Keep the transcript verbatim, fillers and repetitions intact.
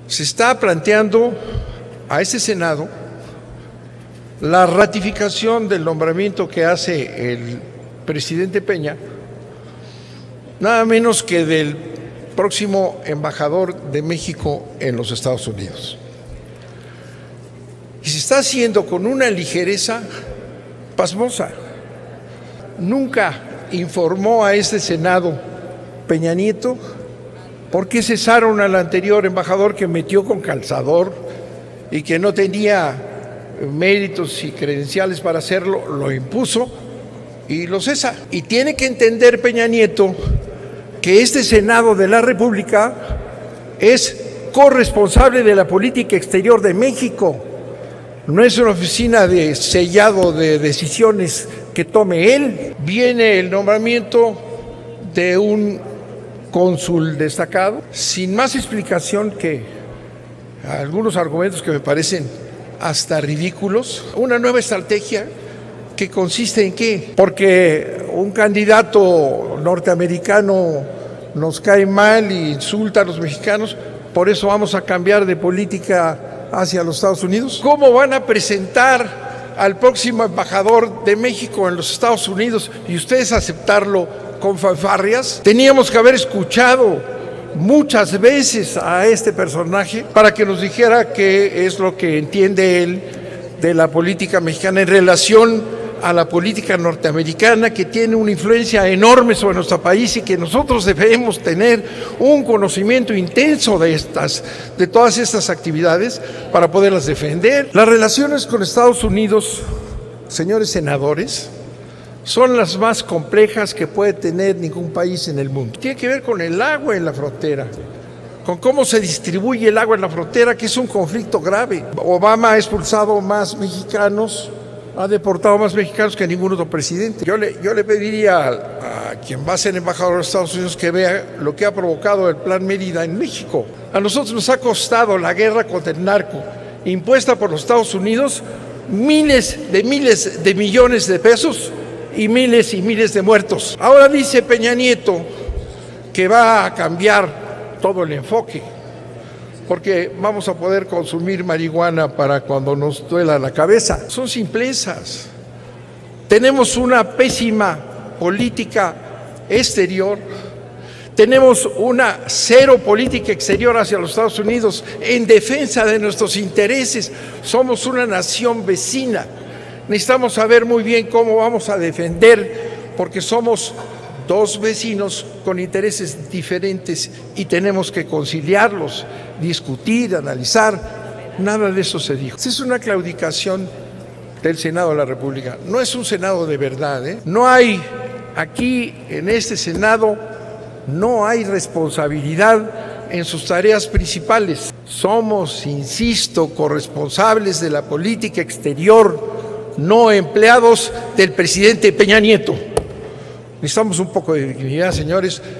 se está planteando a este Senado la ratificación del nombramiento que hace el presidente Peña, nada menos que del próximo embajador de México en los Estados Unidos. Y se está haciendo con una ligereza pasmosa. Nunca informó a este Senado Peña Nieto por qué cesaron al anterior embajador que metió con calzador y que no tenía méritos y credenciales para hacerlo, lo impuso y lo cesa. Y tiene que entender Peña Nieto que este Senado de la República es corresponsable de la política exterior de México. No es una oficina de sellado de decisiones que tome él. Viene el nombramiento de un cónsul destacado, sin más explicación que algunos argumentos que me parecen hasta ridículos. Una nueva estrategia que consiste en ¿qué? Porque un candidato norteamericano nos cae mal e insulta a los mexicanos, por eso vamos a cambiar de política hacia los Estados Unidos. ¿Cómo van a presentar al próximo embajador de México en los Estados Unidos y ustedes aceptarlo con fanfarrias? Teníamos que haber escuchado muchas veces a este personaje para que nos dijera qué es lo que entiende él de la política mexicana en relación a la política norteamericana, que tiene una influencia enorme sobre nuestro país y que nosotros debemos tener un conocimiento intenso de estas, de todas estas actividades para poderlas defender. Las relaciones con Estados Unidos, señores senadores, son las más complejas que puede tener ningún país en el mundo. Tiene que ver con el agua en la frontera, con cómo se distribuye el agua en la frontera, que es un conflicto grave. Obama ha expulsado más mexicanos, ha deportado más mexicanos que ningún otro presidente. Yo le, yo le pediría a, a quien va a ser embajador de los Estados Unidos que vea lo que ha provocado el Plan Mérida en México. A nosotros nos ha costado la guerra contra el narco, impuesta por los Estados Unidos, miles de miles de millones de pesos y miles y miles de muertos. Ahora dice Peña Nieto que va a cambiar todo el enfoque, porque vamos a poder consumir marihuana para cuando nos duela la cabeza. Son simplezas. Tenemos una pésima política exterior, tenemos una cero política exterior hacia los Estados Unidos en defensa de nuestros intereses. Somos una nación vecina. Necesitamos saber muy bien cómo vamos a defender, porque somos dos vecinos con intereses diferentes y tenemos que conciliarlos, discutir, analizar. Nada de eso se dijo. Esta es una claudicación del Senado de la República. No es un Senado de verdad, ¿eh? No hay aquí en este Senado, no hay responsabilidad en sus tareas principales. Somos, insisto, corresponsables de la política exterior, no empleados del presidente Peña Nieto. Necesitamos un poco de dignidad, señores.